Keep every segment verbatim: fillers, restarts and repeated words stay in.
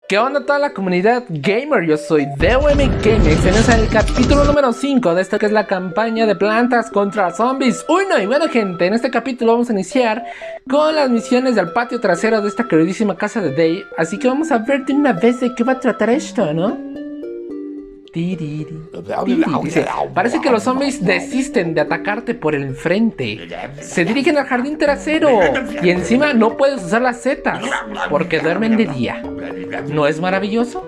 ¿Qué onda toda la comunidad gamer? Yo soy D O M Gamex. En es el capítulo número cinco de esto que es la campaña de Plantas contra Zombies uno. Y bueno gente, en este capítulo vamos a iniciar con las misiones del patio trasero de esta queridísima casa de Dave. Así que vamos a ver de una vez de qué va a tratar esto, ¿no? Dice, parece que los zombies desisten de atacarte por el frente. Se dirigen al jardín trasero. Y encima no puedes usar las setas porque duermen de día. ¿No es maravilloso?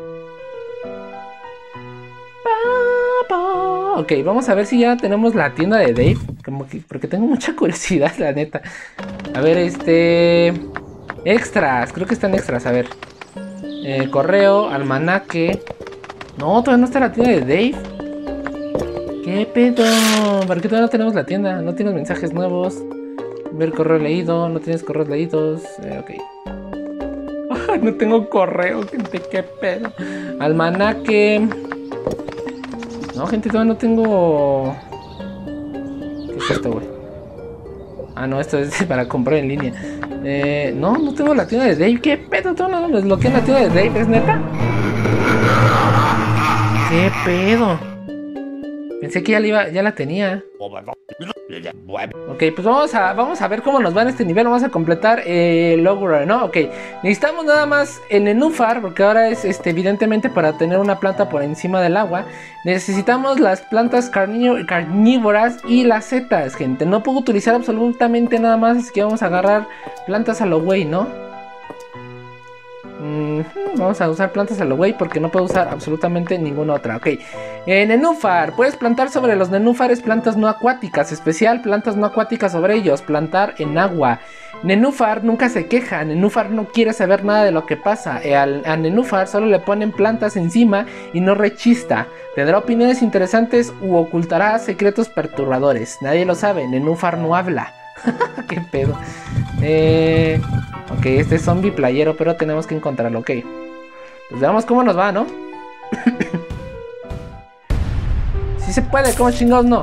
Ok, vamos a ver si ya tenemos la tienda de Dave. Como que, porque tengo mucha curiosidad, la neta. A ver, este... extras, creo que están extras, a ver. eh, Correo, almanaque. No, todavía no está la tienda de Dave. ¿Qué pedo? ¿Por qué todavía no tenemos la tienda? No tienes mensajes nuevos. Ver correo leído, no tienes correos leídos. eh, Ok. No tengo correo, gente, qué pedo. Almanaque. No, gente, todavía no tengo. ¿Qué es esto, güey? Ah, no, esto es para comprar en línea. Eh, no, no tengo la tienda de Dave. ¿Qué pedo? ¿Todavía no desbloqueé la tienda de Dave? ¿Es neta? ¿Qué pedo? Pensé que ya la, iba, ya la tenía. Ok, pues vamos a, vamos a ver cómo nos va en este nivel. Vamos a completar el logro, ¿no? Ok, necesitamos nada más el nenúfar, porque ahora es este, evidentemente para tener una planta por encima del agua. Necesitamos las plantas carnívoras y las setas, gente. No puedo utilizar absolutamente nada más, así que vamos a agarrar plantas a lo güey, ¿no? Mm, vamos a usar plantas a lo güey porque no puedo usar absolutamente ninguna otra. Ok, eh, nenúfar. Puedes plantar sobre los nenúfares plantas no acuáticas. Especial, plantas no acuáticas sobre ellos. Plantar en agua. Nenúfar nunca se queja. Nenúfar no quiere saber nada de lo que pasa. eh, al, A nenúfar solo le ponen plantas encima y no rechista. Tendrá opiniones interesantes u ocultará secretos perturbadores. Nadie lo sabe. Nenúfar no habla. Qué pedo. Eh... Ok, este es zombie playero, pero tenemos que encontrarlo, ok. Pues veamos cómo nos va, ¿no? Si se puede, ¿cómo chingados no?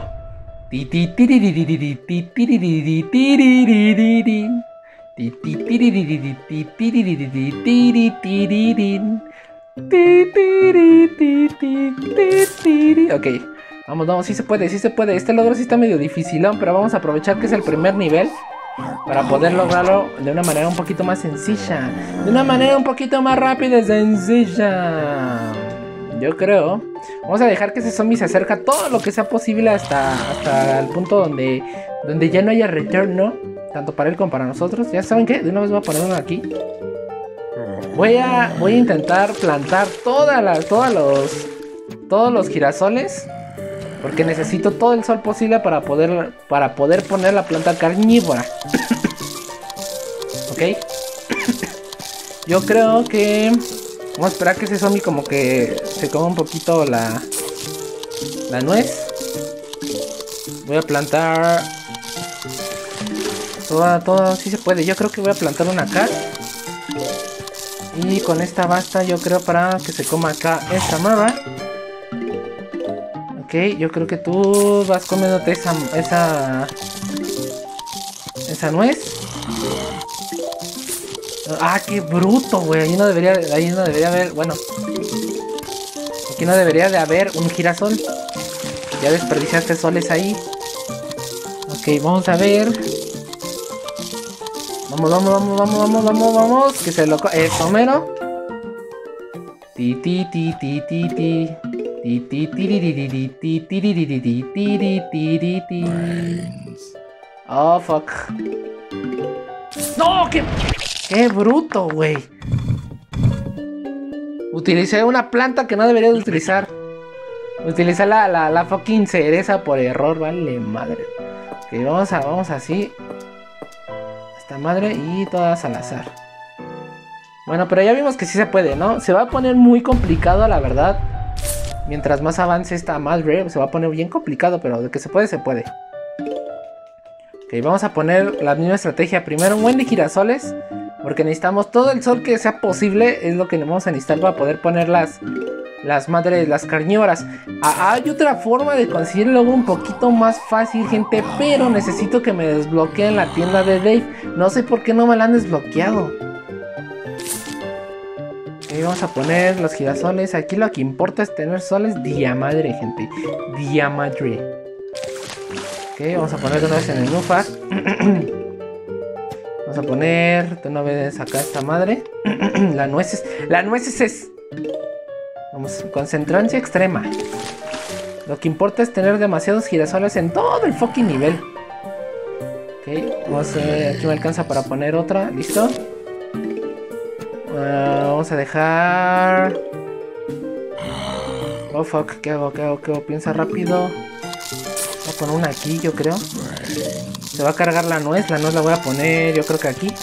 Ok, vamos, vamos, sí se puede, sí se puede. Este logro sí está medio dificilón, pero vamos a aprovechar que es el primer nivel para poder lograrlo de una manera un poquito más sencilla. De una manera un poquito más rápida y sencilla. Yo creo. Vamos a dejar que ese zombie se acerque todo lo que sea posible hasta, hasta el punto donde, donde ya no haya retorno. Tanto para él como para nosotros. ¿Ya saben qué? De una vez voy a poner uno aquí. Voy a, voy a intentar plantar todas las, todos los, todos los girasoles. Porque necesito todo el sol posible para poder, para poder poner la planta carnívora. Ok. Yo creo que vamos a esperar que ese zombie como que se coma un poquito la, la nuez. Voy a plantar toda, toda, sí se puede. Yo creo que voy a plantar una acá. Y con esta basta yo creo para que se coma acá esta mava. Ok, yo creo que tú vas comiéndote esa, esa, esa nuez. Ah, qué bruto, güey. Ahí no debería, ahí no debería haber, bueno. Aquí no debería de haber un girasol. Ya desperdiciaste soles ahí. Ok, vamos a ver. Vamos, vamos, vamos, vamos, vamos, vamos, vamos. Que se lo... Eso, mero. Ti, ti, ti, ti, ti, ti. Oh, fuck. No, qué, qué bruto, güey. Utilicé una planta que no debería de utilizar. Utilicé la, la, la fucking cereza por error, vale madre. Ok, vamos a, vamos así. Esta madre y todas al azar. Bueno, pero ya vimos que sí se puede, ¿no? Se va a poner muy complicado, la verdad. Mientras más avance esta madre, se va a poner bien complicado, pero de que se puede, se puede. Ok, vamos a poner la misma estrategia. Primero un buen de girasoles, porque necesitamos todo el sol que sea posible. Es lo que vamos a necesitar para poder poner las, las madres, las carnívoras. Ah, hay otra forma de conseguir el logro un poquito más fácil, gente, pero necesito que me desbloqueen la tienda de Dave. No sé por qué no me la han desbloqueado. Ok, Ok, vamos a poner los girasoles. Aquí lo que importa es tener soles diamadre, gente. Diamadre. Ok, vamos a poner de una vez en el Nufar. Vamos a poner de una vez acá esta madre. La nueces. La nueces es. Vamos, concentrancia extrema. Lo que importa es tener demasiados girasoles en todo el fucking nivel. Ok, vamos a ver, aquí me alcanza para poner otra. ¿Listo? Uh, vamos a dejar... Oh fuck, ¿qué hago? ¿Qué hago? ¿Qué hago? Piensa rápido. Voy a poner una aquí, yo creo. Se va a cargar la nuez. La nuez la voy a poner, yo creo que aquí.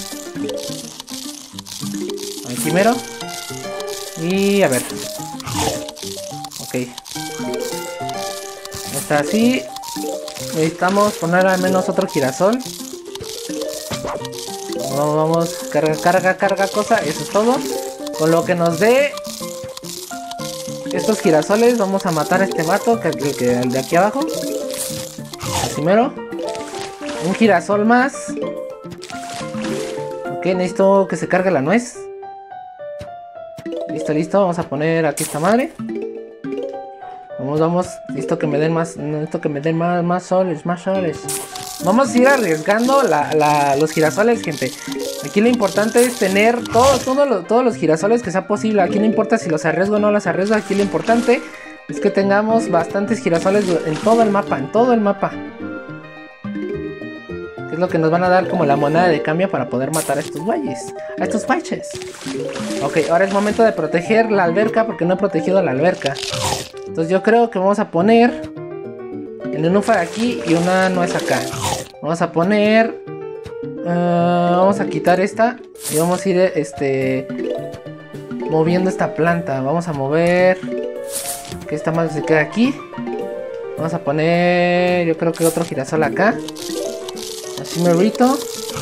Aquí mero. Y a ver. Ok. Está así. Necesitamos poner al menos otro girasol. Vamos, vamos. Carga, carga, carga cosa. Eso es todo. Con lo que nos dé estos girasoles, vamos a matar a este vato, que, que, que el de aquí abajo. Así mero. Un girasol más. Ok, necesito que se cargue la nuez. Listo, listo. Vamos a poner aquí esta madre. Vamos, vamos. Listo, que me den más. Necesito que me den más, más soles, más soles. Vamos a ir arriesgando la, la, los girasoles, gente. Aquí lo importante es tener todos, todos, los, todos los girasoles que sea posible. Aquí no importa si los arriesgo o no los arriesgo. Aquí lo importante es que tengamos bastantes girasoles en todo el mapa. En todo el mapa. Que es lo que nos van a dar como la moneda de cambio para poder matar a estos güeyes. A estos faiches. Ok, ahora es momento de proteger la alberca, porque no he protegido la alberca. Entonces yo creo que vamos a poner el nenúfar aquí y una nuez acá. Vamos a poner... Uh, vamos a quitar esta y vamos a ir este moviendo esta planta. Vamos a mover que esta más se quede aquí. Vamos a poner, yo creo que otro girasol acá. Así merito.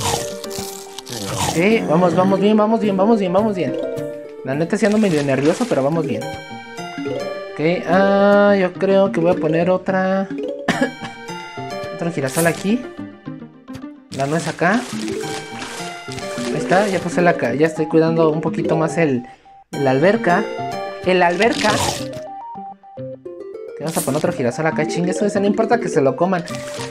Ok, vamos, vamos bien, vamos bien, vamos bien, vamos bien. La neta siendo medio nervioso, pero vamos bien. Ok, ah, yo creo que voy a poner otra otro girasol aquí. La nuez acá. Ahí está, ya puse la... Ya estoy cuidando un poquito más el... La alberca. El alberca. Vamos a poner otro girasol acá. Chingue eso, no importa que se lo coman.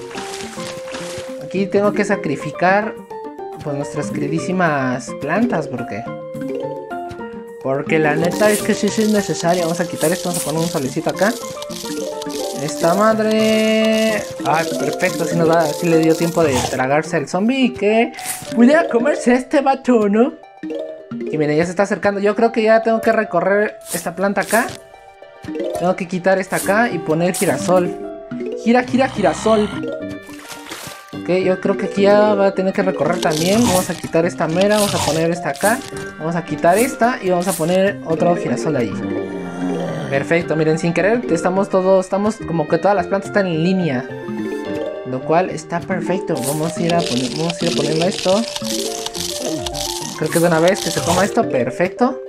Aquí tengo que sacrificar pues nuestras queridísimas plantas. ¿Por qué? Porque la neta es que sí, sí es necesario. Vamos a quitar esto, vamos a poner un solecito acá. Esta madre... Ah, perfecto, así, nos va, así le dio tiempo de tragarse el zombie y que pudiera comerse a este vato, ¿no? Y miren, ya se está acercando. Yo creo que ya tengo que recorrer esta planta acá. Tengo que quitar esta acá y poner girasol. Gira, gira, girasol. Ok, yo creo que aquí ya va a tener que recorrer también. Vamos a quitar esta mera, vamos a poner esta acá. Vamos a quitar esta y vamos a poner otro girasol ahí. Perfecto, miren, sin querer estamos todos, estamos como que todas las plantas están en línea. Lo cual está perfecto. Vamos a ir a, poner, vamos a, ir a poniendo esto. Creo que de una vez que se toma esto, perfecto.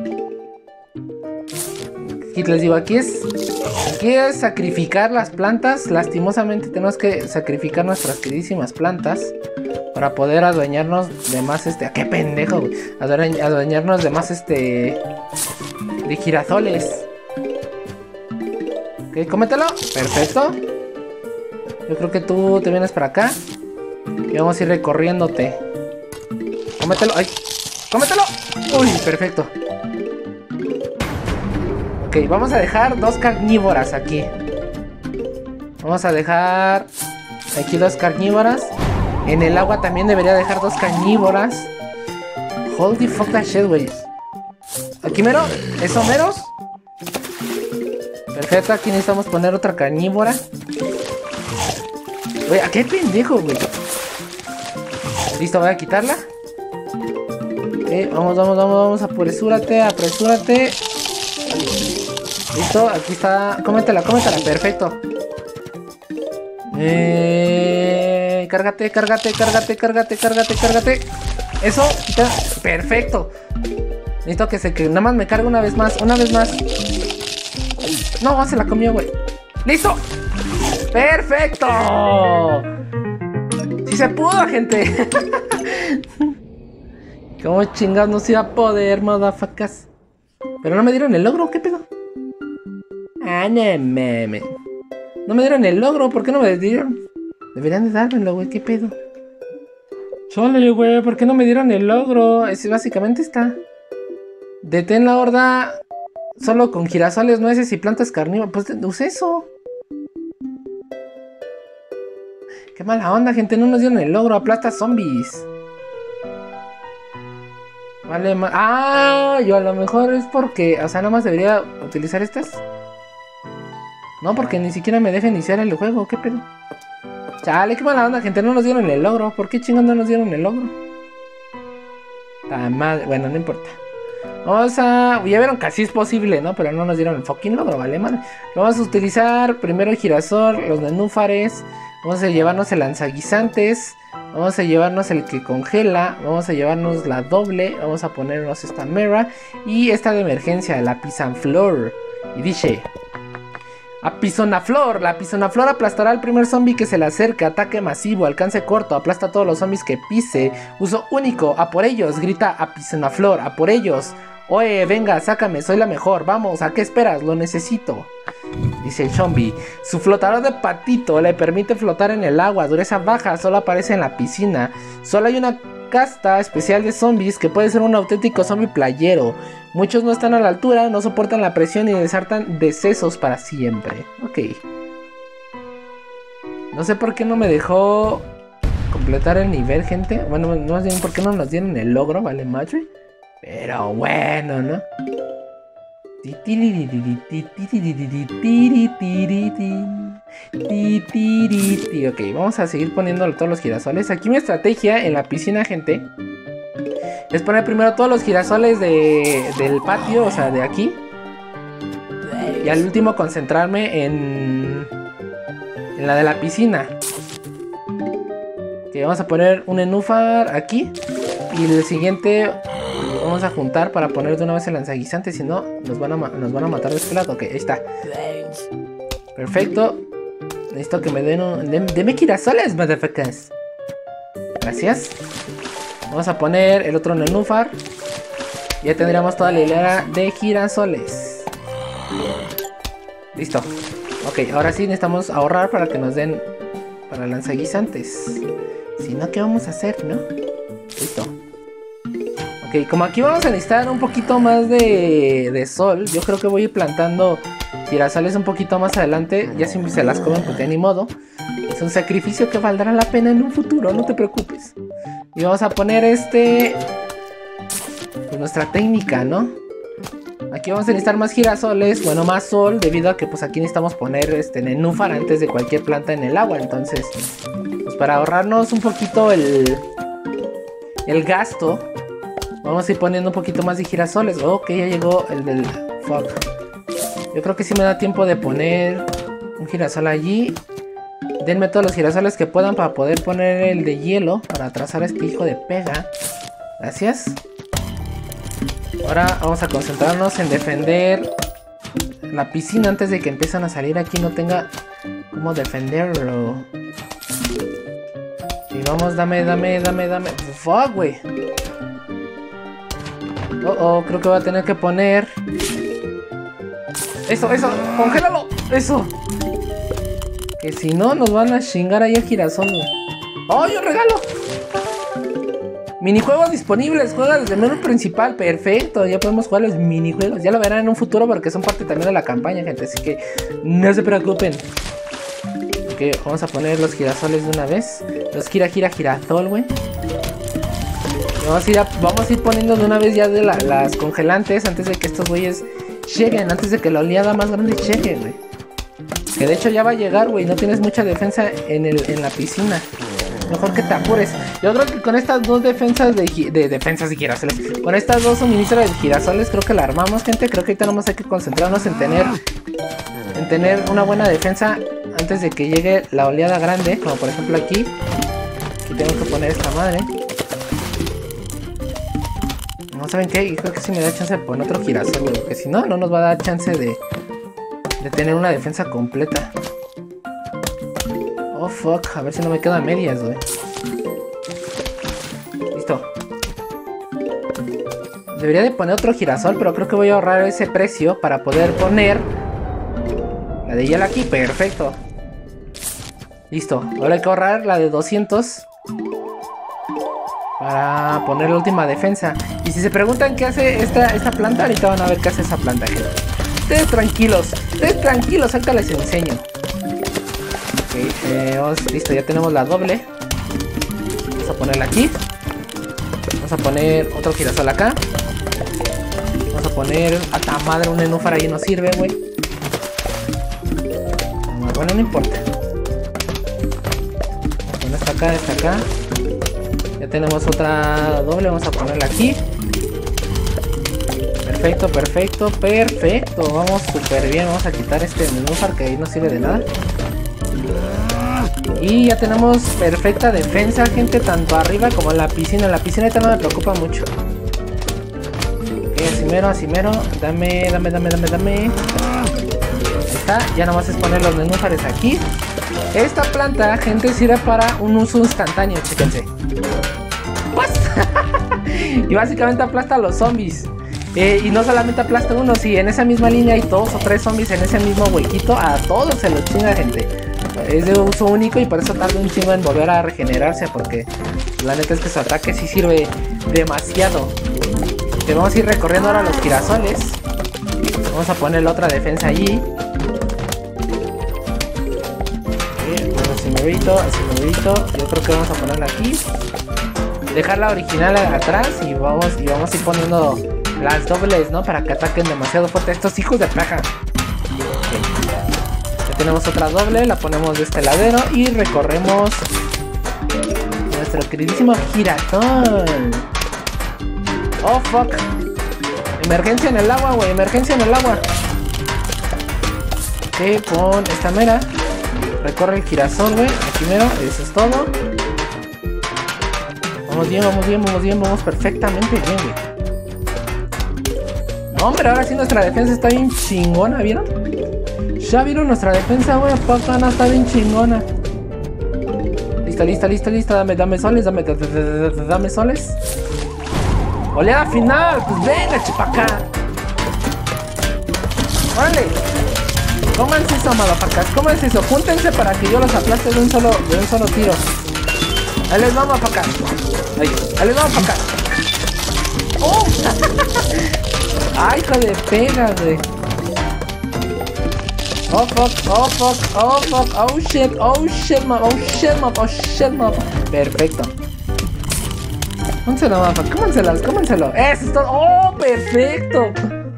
Aquí les digo, aquí es, aquí es sacrificar las plantas. Lastimosamente tenemos que sacrificar nuestras queridísimas plantas para poder adueñarnos de más este... ¿A qué pendejo, güey? Adueñarnos de más este... de girasoles. Ok, cómetelo. Perfecto. Yo creo que tú te vienes para acá. Y vamos a ir recorriéndote. Cómetelo. ¡Ay! ¡Cómetelo! ¡Uy! Perfecto. Ok, vamos a dejar dos carnívoras aquí. Vamos a dejar aquí dos carnívoras. En el agua también debería dejar dos carnívoras. Holy fuck that shit, güey. Aquí mero. ¿Eso meros? Perfecto, aquí necesitamos poner otra carnívora. Güey, ¿a qué pendejo, güey? Listo, voy a quitarla. Ok, vamos, vamos, vamos, vamos, apresúrate, apresúrate. Listo, aquí está. Cómetela, cómetela, perfecto. Eh, cárgate, cárgate, cárgate, cárgate, cárgate, cárgate. Eso, quita. Perfecto. Necesito que se que nada más me cargue una vez más, una vez más. No, se la comió, güey. ¡Listo! ¡Perfecto! ¡Sí se pudo, gente! ¿Cómo chingados no se iba a poder, motherfuckers? Pero no me dieron el logro, ¿qué pedo? Ah, no mames. No me dieron el logro, ¿por qué no me dieron? Deberían de dármelo, güey, ¿qué pedo? Chole, güey, ¿por qué no me dieron el logro? Ese básicamente está. Detén la horda solo con girasoles, nueces y plantas carnívoras. Pues usa eso. Qué mala onda, gente, no nos dieron el logro. Aplasta zombies. Vale, ma ah, yo a lo mejor es porque, o sea, nada más debería utilizar estas. No, porque ni siquiera me deja iniciar el juego, ¿qué pedo? Chale, qué mala onda, gente, no nos dieron el logro. ¿Por qué chingón no nos dieron el logro? Ah, madre, bueno, no importa. Vamos a... Ya vieron que así es posible, ¿no? Pero no nos dieron el fucking logro, ¿vale, madre? Vamos a utilizar primero el girasol, los nenúfares. Vamos a llevarnos el lanzaguisantes. Vamos a llevarnos el que congela. Vamos a llevarnos la doble. Vamos a ponernos esta mera. Y esta de emergencia, la Pisonaflor. Y dice... Apisonaflor. La Apisonaflor aplastará al primer zombie que se le acerque. Ataque masivo, alcance corto. Aplasta a todos los zombies que pise. Uso único. A por ellos. Grita Apisonaflor. A por ellos. Oye, venga, sácame. Soy la mejor. Vamos, ¿a qué esperas? Lo necesito. Dice el zombie. Su flotador de patito le permite flotar en el agua. Dureza baja. Solo aparece en la piscina. Solo hay una casta especial de zombies que puede ser un auténtico zombie playero. Muchos no están a la altura, no soportan la presión y desartan decesos para siempre. Ok. No sé por qué no me dejó completar el nivel, gente. Bueno, no sé por qué no nos dieron el logro, ¿vale, madre? Pero bueno, ¿no? Ok, vamos a seguir poniendo todos los girasoles. Aquí mi estrategia en la piscina, gente, es poner primero todos los girasoles de, del patio, o sea, de aquí. Y al último concentrarme en, en la de la piscina. Ok, vamos a poner un nenúfar aquí. Y el siguiente vamos a juntar para poner de una vez el lanzaguisante. Si no, nos van a, nos van a matar de este lado. Ok, ahí está. Perfecto. Necesito que me den un... Den, deme girasoles, motherfuckers. Gracias. Vamos a poner el otro nenúfar. Ya tendríamos toda la hilera de girasoles. Listo. Ok, ahora sí necesitamos ahorrar para que nos den para lanzaguisantes. Si no, ¿qué vamos a hacer, no? Listo. Ok, como aquí vamos a necesitar un poquito más de, de sol, yo creo que voy a ir plantando girasoles un poquito más adelante. Ya si se las comen, pues ya ni modo. Es un sacrificio que valdrá la pena en un futuro, no te preocupes. Y vamos a poner este... Pues nuestra técnica, ¿no? Aquí vamos a necesitar más girasoles, bueno, más sol, debido a que pues aquí necesitamos poner este nenúfar antes de cualquier planta en el agua. Entonces, pues para ahorrarnos un poquito el, el gasto, vamos a ir poniendo un poquito más de girasoles. Ok, ya llegó el del... Fuck. Yo creo que sí me da tiempo de poner un girasol allí. Denme todos los girasoles que puedan para poder poner el de hielo, para atrasar a este hijo de pega. Gracias. Ahora vamos a concentrarnos en defender la piscina antes de que empiecen a salir aquí. No tenga cómo defenderlo. Y vamos, dame, dame, dame, dame. Fuck, güey. Oh, oh, creo que voy a tener que poner... Eso, eso, congélalo. Eso. Que si no, nos van a chingar ahí a girasol. ¡Oh, yo regalo! Minijuegos disponibles, juega desde el menú principal, perfecto, ya podemos jugar los minijuegos, ya lo verán en un futuro porque son parte también de la campaña, gente, así que no se preocupen. Ok, vamos a poner los girasoles de una vez, los gira, gira, girasol, güey. Vamos a ir, a, vamos a ir poniendo de una vez ya de la, las congelantes antes de que estos güeyes lleguen, antes de que la oleada más grande llegue, güey. Que de hecho ya va a llegar, güey, no tienes mucha defensa en, el, en la piscina. Mejor que te apures. Yo creo que con estas dos defensas de, de defensas de girasoles, con estas dos suministros de girasoles, creo que la armamos, gente. Creo que ahorita nomás hay que concentrarnos en tener En tener una buena defensa antes de que llegue la oleada grande. Como por ejemplo aquí. Aquí tengo que poner esta madre. No, ¿saben qué? Yo creo que sí me da chance de poner otro girasol, porque si no, no nos va a dar chance de De tener una defensa completa. Oh fuck, a ver si no me quedan medias, güey. Listo. Debería de poner otro girasol, pero creo que voy a ahorrar ese precio para poder poner la de hielo aquí. Perfecto. Listo. Ahora hay que ahorrar la de doscientos para poner la última defensa. Y si se preguntan qué hace esta, esta planta, ahorita van a ver qué hace esa planta, gente. Ustedes tranquilos, ustedes tranquilos, ahorita les enseño. Ok, eh, vamos, listo, ya tenemos la doble. Vamos a ponerla aquí. Vamos a poner otro girasol acá. Vamos a poner... ¡A ta madre! Un nenúfar ahí no sirve, güey. Bueno, no importa. Bueno, está acá, está acá. Ya tenemos otra doble, vamos a ponerla aquí. Perfecto, perfecto, perfecto. Vamos súper bien, vamos a quitar este nenúfar que ahí no sirve de nada. Y ya tenemos perfecta defensa, gente, tanto arriba como en la piscina. En la piscina ahorita no me preocupa mucho. Ok, Asimero, Asimero. Dame, dame, dame, dame, dame. Ahí está, ya nomás es poner los nenúfares aquí. Esta planta, gente, sirve para un uso instantáneo, chéquense. Pues y básicamente aplasta a los zombies. Eh, y no solamente aplasta uno, si en esa misma línea hay dos o tres zombies en ese mismo huequito, a todos se los chinga, gente. Es de uso único y por eso tarda un chingo en volver a regenerarse, porque la neta es que su ataque sí sirve demasiado. Te vamos a ir recorriendo ahora los girasoles. Vamos a poner la otra defensa allí. Así movito, así movito. Yo creo que vamos a ponerla aquí. Dejar la original atrás y vamos, y vamos a ir poniendo las dobles, ¿no? Para que ataquen demasiado fuerte estos hijos de plaga. Okay. Ya tenemos otra doble, la ponemos de este ladero y recorremos nuestro queridísimo girasol. Oh, fuck. Emergencia en el agua, güey. Emergencia en el agua. Ok, pon esta mera. Recorre el girasol, güey. Aquí mero, eso es todo. Vamos bien, vamos bien, vamos bien, vamos perfectamente bien, güey. No, hombre, ahora sí nuestra defensa está bien chingona, ¿vieron? Ya vieron nuestra defensa, güey. Papana está bien chingona. Lista, lista, lista, lista. Dame, dame soles, dame, dame, dame soles. Oleada final, pues venga, chipacá. Órale. Cómanse eso, madafacas, cómanse eso. Júntense para que yo los aplaste de un solo, de un solo tiro. Ahí les vamos para acá. Ahí, ahí les vamos para acá. ¡Oh! ¡Ay, hijo de pega, güey! Oh, fuck, oh, fuck, oh, fuck, oh, shit, oh, shit, map, oh, shit, map, oh, shit, map. Perfecto. Cómanselo, mapa, cómanselas, cómanselo. Eso es todo. ¡Oh, perfecto!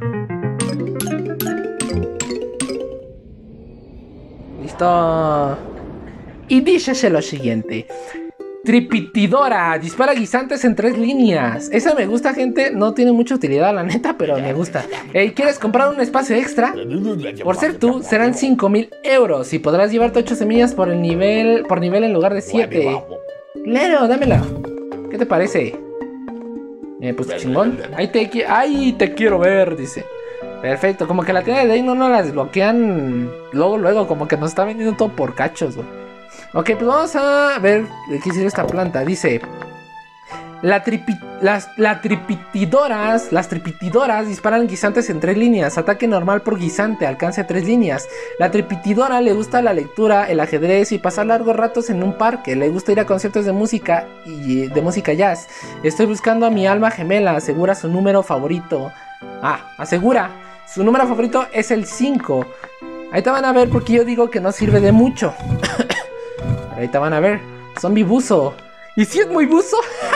Listo. Y dícese lo siguiente. Tripitidora, dispara guisantes en tres líneas. Esa me gusta, gente, no tiene mucha utilidad, la neta, pero me gusta. Hey, ¿quieres comprar un espacio extra? Por ser tú, serán cinco mil euros y podrás llevarte ocho semillas por el nivel, por nivel en lugar de siete. Claro, dámela. ¿Qué te parece? Eh, pues chingón. Ahí te, ahí te quiero ver, dice. Perfecto, como que la tienda de Day no nos la desbloquean luego, luego, como que nos está vendiendo todo por cachos, güey. Ok, pues vamos a ver de qué sirve esta planta. Dice: la tripi, las la tripitidoras, las tripitidoras disparan guisantes en tres líneas. Ataque normal por guisante, alcance a tres líneas. La tripitidora le gusta la lectura, el ajedrez y pasar largos ratos en un parque. Le gusta ir a conciertos de música y de música jazz. Estoy buscando a mi alma gemela. Asegura su número favorito. Ah, asegura. Su número favorito es el cinco. Ahí te van a ver porque yo digo que no sirve de mucho. Ahorita van a ver. Zombie buzo. ¿Y si es muy buzo?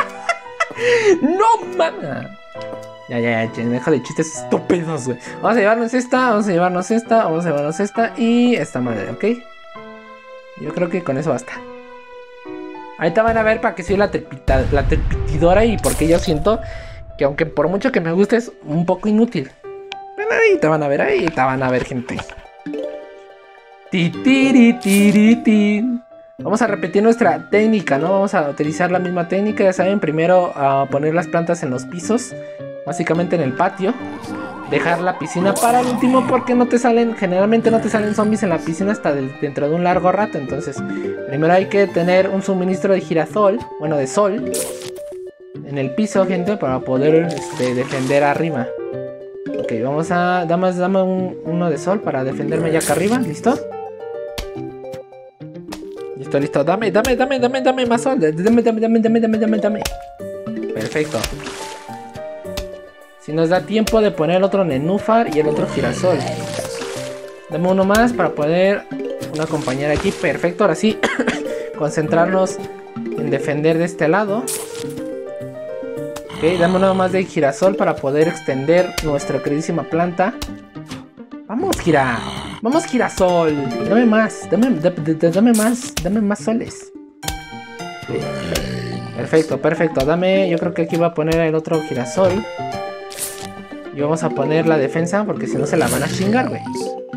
No, mames. Ya, ya, ya. Deja de chistes estúpidos, güey. Vamos a llevarnos esta. Vamos a llevarnos esta. Vamos a llevarnos esta. Y esta madre, ¿ok? Yo creo que con eso basta. Ahorita van a ver para qué soy la, trepita, la trepitidora. Y porque yo siento que aunque por mucho que me guste es un poco inútil. Bueno, ahí te van a ver. Ahí te van a ver, gente. Ti-tiri-tiri-tin. Vamos a repetir nuestra técnica, ¿no? Vamos a utilizar la misma técnica, ya saben. Primero a poner las plantas en los pisos, básicamente en el patio. Dejar la piscina para el último porque no te salen, generalmente no te salen zombies en la piscina hasta de, dentro de un largo rato. Entonces, primero hay que tener un suministro de girasol, bueno, de sol. en el piso, gente, para poder este, defender arriba. Ok, vamos a... Dame, dame un, uno de sol para defenderme ya acá arriba. ¿Listo? Listo, listo. Dame, dame, dame, dame, dame más sol. Dame, dame, dame, dame, dame, dame, dame. Perfecto. Si nos da tiempo de poner el otro nenúfar y el otro girasol. Dame uno más para poder... Una compañera aquí. Perfecto, ahora sí. Concentrarnos en defender de este lado. Ok, dame uno más de girasol para poder extender nuestra queridísima planta. Vamos, gira. Vamos, girasol. Dame más. Dame, dame, dame más. Dame más soles. Okay. Perfecto, perfecto. Dame. Yo creo que aquí voy a poner el otro girasol. Y vamos a poner la defensa porque si no se la van a chingar, güey.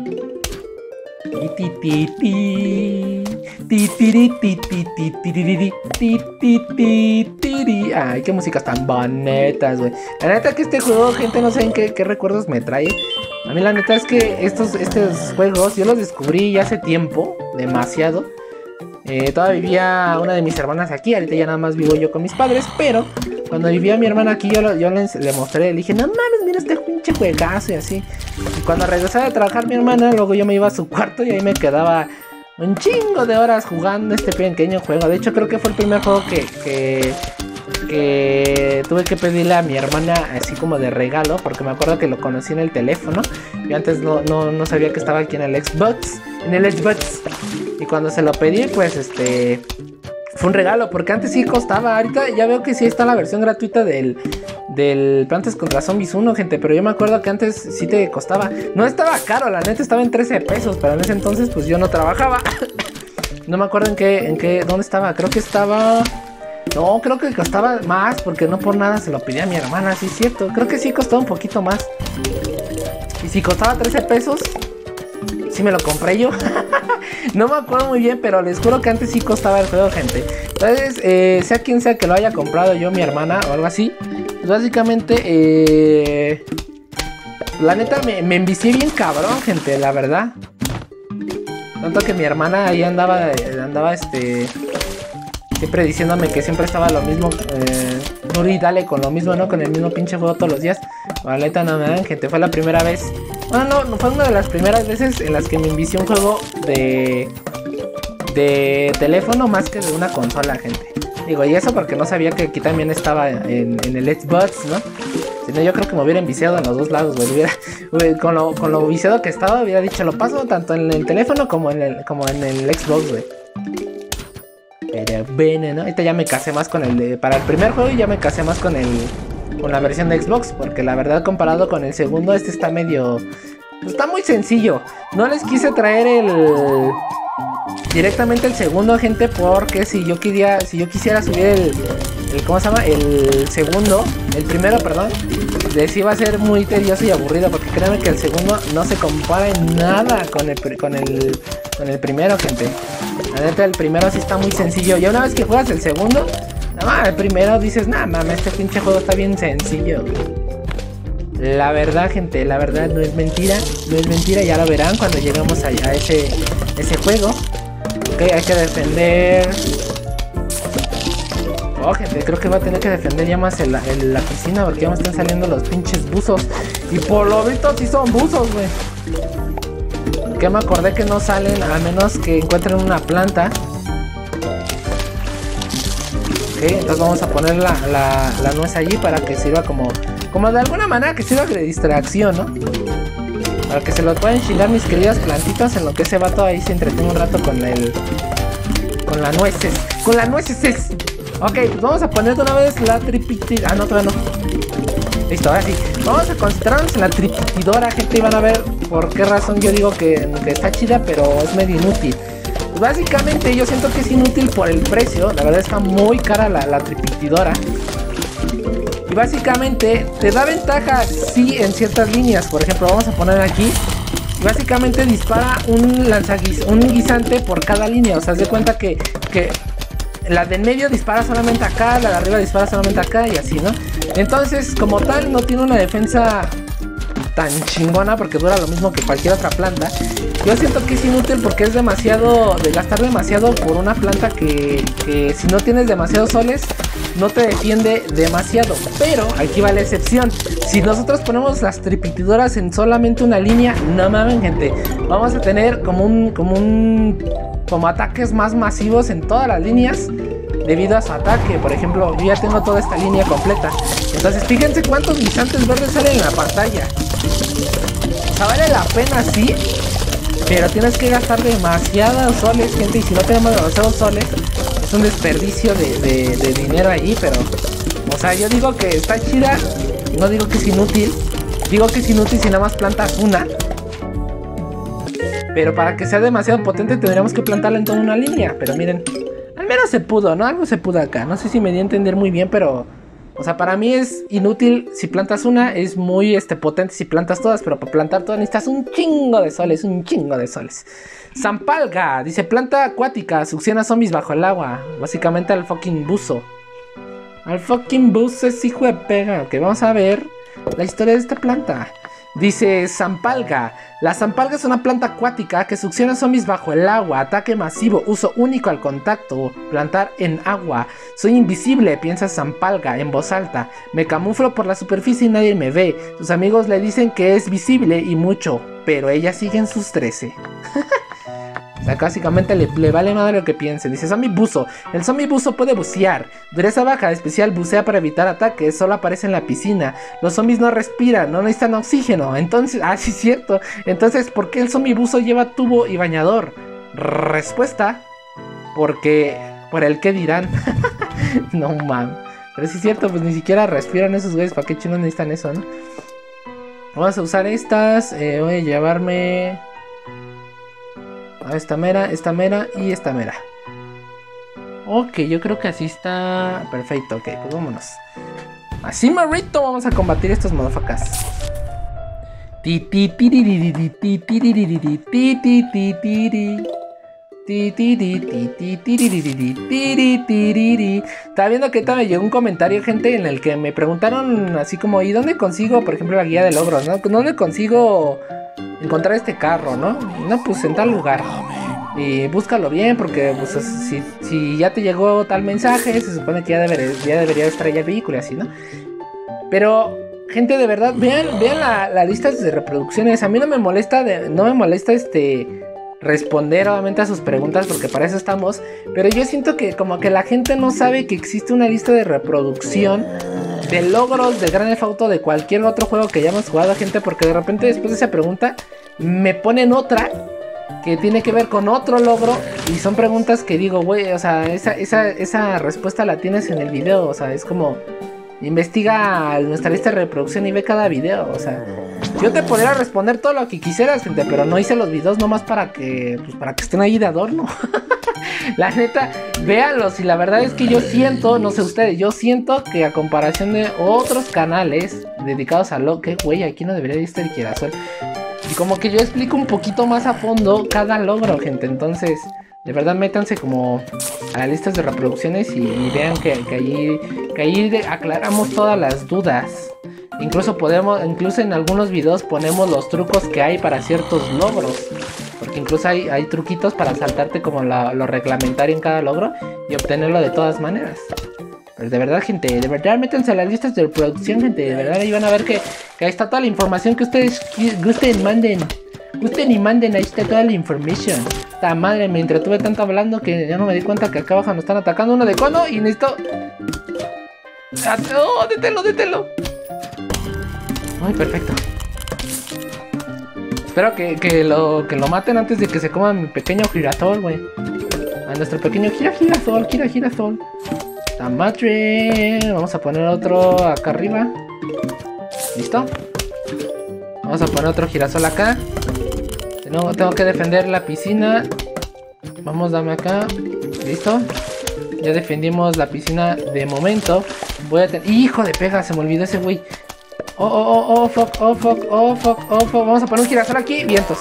Ti ti ti ti ti ti ti ti ti ti ti ti. Ay, qué músicas tan bonitas, güey. La neta que este juego, gente, no sé en qué, qué recuerdos me trae. A mí la neta es que estos, estos juegos yo los descubrí ya hace tiempo, demasiado. Eh, todavía vivía una de mis hermanas aquí, ahorita ya nada más vivo yo con mis padres, pero cuando vivía mi hermana aquí yo, lo, yo le, le mostré, le dije, no mames, mira este pinche juegazo y así. Y cuando regresaba de trabajar mi hermana, luego yo me iba a su cuarto y ahí me quedaba un chingo de horas jugando este pequeño juego. De hecho creo que fue el primer juego que, que, que tuve que pedirle a mi hermana así como de regalo, porque me acuerdo que lo conocí en el teléfono. Yo antes no, no, no sabía que estaba aquí en el Xbox, en el Xbox. Y cuando se lo pedí, pues este... fue un regalo, porque antes sí costaba. Ahorita ya veo que sí está la versión gratuita del, del Plantas contra Zombies uno, gente. Pero yo me acuerdo que antes sí te costaba. No estaba caro, la neta estaba en trece pesos. Pero en ese entonces pues yo no trabajaba. No me acuerdo en qué, en qué, dónde estaba. Creo que estaba... No, creo que costaba más, porque no por nada se lo pedí a mi hermana, sí es cierto. Creo que sí costaba un poquito más. Y si costaba trece pesos... sí me lo compré yo. No me acuerdo muy bien, pero les juro que antes sí costaba el juego, gente. Entonces, eh, sea quien sea que lo haya comprado, yo, mi hermana o algo así, pues básicamente, eh, la neta me, me envicié bien cabrón, gente, la verdad. Tanto que mi hermana ahí andaba, andaba este... siempre diciéndome que siempre estaba lo mismo. eh, Nuri, dale con lo mismo, ¿no? Con el mismo pinche juego todos los días. La neta, no me dan, gente, fue la primera vez. Bueno, no, no fue una de las primeras veces en las que me envicié un juego de... de teléfono más que de una consola, gente. Digo, y eso porque no sabía que aquí también estaba en, en el Xbox, ¿no? Si no, yo creo que me hubiera enviciado en los dos lados, güey. Hubiera, con, lo, con lo viciado que estaba, hubiera dicho, lo paso tanto en el teléfono como en el, como en el Xbox, güey. Pero bueno, ¿no? Ahorita ya me casé más con el de... para el primer juego ya me casé más con el... con la versión de Xbox, porque la verdad comparado con el segundo, este está medio... pues está muy sencillo. No les quise traer el... directamente el segundo, gente, porque si yo quería, si yo quisiera subir el... el ¿cómo se llama? El segundo, el primero, perdón, les iba a ser muy tedioso y aburrido, porque créanme que el segundo no se compara en nada con el, con el, con el primero, gente. La neta, el primero sí está muy sencillo. Ya una vez que juegas el segundo, nada, el primero dices, nah, mames, este pinche juego está bien sencillo. La verdad, gente, la verdad no es mentira, no es mentira, ya lo verán cuando llegamos a, a ese, ese juego. Ok, hay que defender. Oh, gente, creo que va a tener que defender ya más en la, en la piscina, porque ya me están saliendo los pinches buzos. Y por lo visto sí son buzos, güey. Que me acordé que no salen a menos que encuentren una planta. Ok, entonces vamos a poner la, la, la nuez allí para que sirva como... como de alguna manera que sirva de distracción, ¿no? Para que se lo puedan chingar mis queridas plantitas en lo que ese vato ahí se entretiene un rato con el... con las nueces. ¡Con las nueces! Ok, pues vamos a poner de una vez la tripitidora. Ah, no, todavía no. Listo, ahora sí. Vamos a concentrarnos en la tripitidora, gente. Y van a ver por qué razón yo digo que, que está chida, pero es medio inútil. Pues básicamente yo siento que es inútil por el precio. La verdad está muy cara la, la tripitidora. Y básicamente te da ventaja, sí, en ciertas líneas. Por ejemplo, vamos a poner aquí. Y básicamente dispara un lanzaguis, un guisante por cada línea. O sea, haz de cuenta que... que la de en medio dispara solamente acá, la de arriba dispara solamente acá y así, ¿no? Entonces, como tal, no tiene una defensa tan chingona porque dura lo mismo que cualquier otra planta. Yo siento que es inútil porque es demasiado, de gastar demasiado por una planta que, que si no tienes demasiados soles no te defiende demasiado. Pero aquí va la excepción. Si nosotros ponemos las tripitidoras en solamente una línea, no mames, gente, vamos a tener como un, como un, como ataques más masivos en todas las líneas debido a su ataque. Por ejemplo, yo ya tengo toda esta línea completa. Entonces fíjense cuántos guisantes verdes salen en la pantalla. O sea, vale la pena, sí, pero tienes que gastar demasiados soles, gente. Y si no tenemos demasiados soles, es un desperdicio de, de, de dinero ahí. Pero, o sea, yo digo que está chida. No digo que es inútil. Digo que es inútil si nada más plantas una. Pero para que sea demasiado potente tendríamos que plantarla en toda una línea. Pero miren, al menos se pudo, ¿no? Algo se pudo acá. No sé si me di a entender muy bien, pero... O sea, para mí es inútil si plantas una. Es muy este, potente si plantas todas. Pero para plantar todas necesitas un chingo de soles. Un chingo de soles. Zampalga. Dice, planta acuática. Succiona zombies bajo el agua. Básicamente al fucking buzo. Al fucking buzo es hijo de pega. Ok, vamos a ver la historia de esta planta. Dice Zampalga. La zampalga es una planta acuática que succiona zombies bajo el agua. Ataque masivo, uso único al contacto. Plantar en agua. Soy invisible, piensa Zampalga en voz alta. Me camuflo por la superficie y nadie me ve. Sus amigos le dicen que es visible y mucho, pero ella sigue en sus trece. O sea, básicamente le, le vale madre lo que piensen. Dice zombie buzo. El zombie buzo puede bucear. Dureza baja, especial, bucea para evitar ataques. Solo aparece en la piscina. Los zombies no respiran, no necesitan oxígeno. Entonces, ah, sí es cierto. Entonces, ¿por qué el zombie buzo lleva tubo y bañador? Respuesta, porque... por el que dirán. No mames. Pero sí es cierto, pues ni siquiera respiran esos güeyes. ¿Para qué chinos necesitan eso, no? Vamos a usar estas. Eh, voy a llevarme... a esta mera, esta mera y esta mera. Ok, yo creo que así está perfecto. Ok, pues vámonos. Así marito vamos a combatir estos motherfuckers. Ti ti ti ti ti ti ti ti ti ti ti ti ti ti. Estaba viendo que me llegó un comentario, gente, en el que me preguntaron así como, ¿y dónde consigo, por ejemplo, la guía de logros, no? ¿Dónde consigo encontrar este carro, no? No, pues en tal lugar. Y búscalo bien, porque pues, si, si ya te llegó tal mensaje, se supone que ya, deber, ya debería estar ya el vehículo y así, ¿no? Pero, gente, de verdad, vean, vean la, la lista de reproducciones. A mí no me molesta, de, no me molesta este responder obviamente a sus preguntas, porque para eso estamos. Pero yo siento que como que la gente no sabe que existe una lista de reproducción de logros de Grand Theft Auto, de cualquier otro juego que hayamos jugado, gente, porque de repente después de esa pregunta me ponen otra que tiene que ver con otro logro y son preguntas que digo, güey, o sea, esa, esa, esa respuesta la tienes en el video, o sea, es como investiga nuestra lista de reproducción y ve cada video, o sea, yo te podría responder todo lo que quisieras, gente, pero no hice los videos nomás para que, pues para que estén ahí de adorno. La neta, véanlos. Y la verdad es que yo siento, no sé ustedes, yo siento que a comparación de otros canales dedicados a lo que, güey, aquí no debería estar el girasol. Y como que yo explico un poquito más a fondo cada logro, gente. Entonces, de verdad, métanse como a las listas de reproducciones y, y vean que, que ahí, que ahí de, aclaramos todas las dudas. Incluso podemos, incluso en algunos videos ponemos los trucos que hay para ciertos logros. Porque incluso hay, hay truquitos para saltarte como la, lo reglamentario en cada logro y obtenerlo de todas maneras. Pero de verdad, gente, de verdad, métanse a las listas de reproducción, gente. De verdad, ahí van a ver que, que ahí está toda la información que ustedes gusten, manden. Gusten y manden, ahí está toda la información. Esta madre, me entretuve tanto hablando que ya no me di cuenta que acá abajo nos están atacando uno de cono y necesito... ¡Oh, deténlo, deténlo! Ay, perfecto. Espero que, que, lo, que lo maten antes de que se coma mi pequeño girasol, güey. A nuestro pequeño gira, girasol, gira, girasol. La madre. Vamos a poner otro acá arriba. ¿Listo? Vamos a poner otro girasol acá. No, tengo que defender la piscina. Vamos, dame acá. ¿Listo? Ya defendimos la piscina de momento. Voy a tener... ¡Hijo de pega! Se me olvidó ese güey. Oh, oh, oh, oh, fuck, oh, fuck, oh, fuck, oh, fuck. Vamos a poner un girasol aquí. Vientos.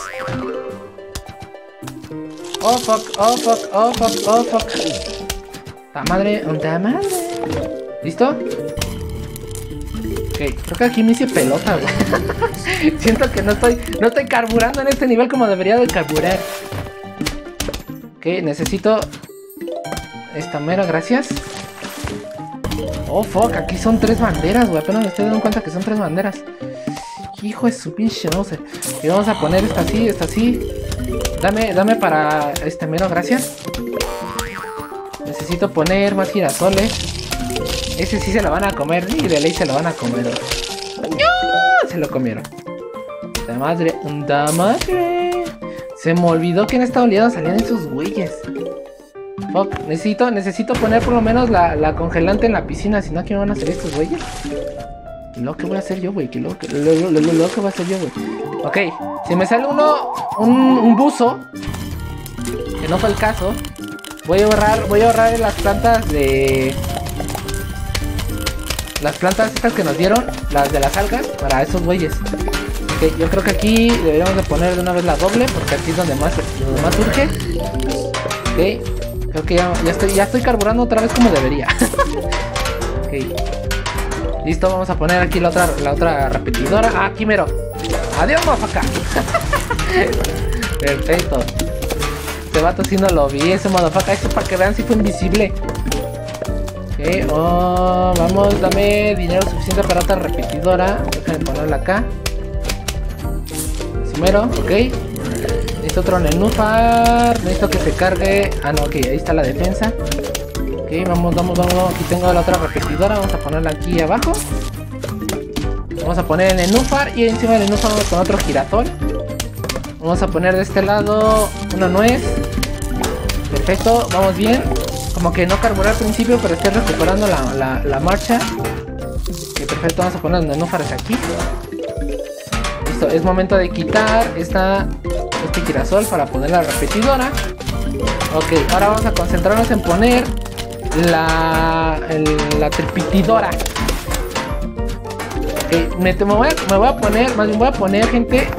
Oh, fuck, oh, fuck, oh, fuck, oh, fuck. ¡Ta madre! ¡Ta madre! ¿Listo? Ok, creo que aquí me hice pelota, güey. Siento que no estoy, no estoy carburando en este nivel como debería de carburar. Ok, necesito esta mera, gracias. Oh, fuck, aquí son tres banderas, güey. Apenas me estoy dando cuenta que son tres banderas. Hijo de su pinche mouse. Y vamos a poner esta así, esta así. Dame, dame para este mero, gracias. Necesito poner más girasoles. Ese sí se lo van a comer, ni de ley se lo van a comer. ¡No! Se lo comieron. ¡Da madre! ¡Da madre! Se me olvidó que en esta oleada salían esos güeyes. Fuck, necesito, necesito poner por lo menos la, la congelante en la piscina. Si no, ¿qué me van a hacer estos güeyes? ¿Qué lo que voy a hacer yo, güey? ¿Qué lo que, lo, lo, lo, lo que voy a hacer yo, güey? Ok, si me sale uno, un, un buzo, que no fue el caso, voy a ahorrar, voy a ahorrar en las plantas de... Las plantas estas que nos dieron, las de las algas, para esos güeyes. Ok, yo creo que aquí deberíamos de poner de una vez la doble, porque aquí es donde más, donde más urge. Ok, creo que ya, ya, estoy, ya estoy carburando otra vez como debería. Ok, listo, vamos a poner aquí la otra, la otra repetidora. Ah, aquí mero. Adiós, motherfucker. Perfecto. Este vato sí no lo vi, ese motherfucker. Esto para que vean si fue invisible. Ok, oh, vamos, dame dinero suficiente para otra repetidora. Déjame ponerla acá. Sumero, ok. Necesito otro nenúfar. Necesito que se cargue. Ah, no, ok, ahí está la defensa. Ok, vamos, vamos, vamos. Aquí tengo la otra repetidora. Vamos a ponerla aquí abajo. Vamos a poner el nenúfar. Y encima del nenúfar vamos con otro girasol. Vamos a poner de este lado una nuez. Perfecto, vamos bien. Como que no carburar al principio, pero estoy recuperando la, la, la marcha. Ok, perfecto, vamos a poner los nenúfares aquí. Listo, es momento de quitar esta, este girasol para poner la repetidora. Ok, ahora vamos a concentrarnos en poner la, el, la tripitidora. Ok, me, me, voy a, me voy a poner, más bien voy a poner, gente,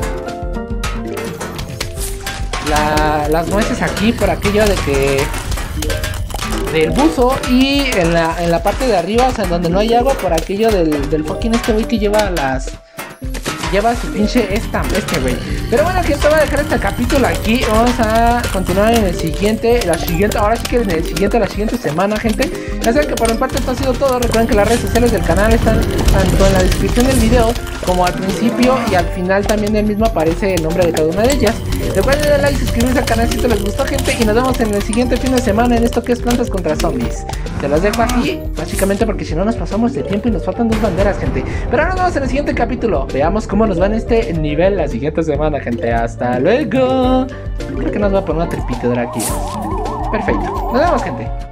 la, las nueces aquí por aquello de que... del buzo, y en la, en la parte de arriba, o sea, en donde no hay agua, por aquello del, del fucking este güey que lleva las... Lleva su pinche esta, este güey. Pero bueno, gente, voy a dejar este capítulo aquí. Vamos a continuar en el siguiente, la siguiente, ahora sí que en el siguiente, la siguiente semana, gente. Ya saben que por mi parte esto ha sido todo. Recuerden que las redes sociales del canal están tanto en la descripción del video como al principio, y al final también del mismo aparece el nombre de cada una de ellas. Recuerden darle like y suscribirse al canal si te les gustó, gente, y nos vemos en el siguiente fin de semana en esto que es Plantas contra Zombies. Te las dejo así, básicamente porque si no nos pasamos de tiempo y nos faltan dos banderas, gente. Pero ahora nos vemos en el siguiente capítulo. Veamos cómo nos va en este nivel la siguiente semana, gente. Hasta luego. Creo que nos va a poner una tripitadora aquí. Perfecto. Nos vemos, gente.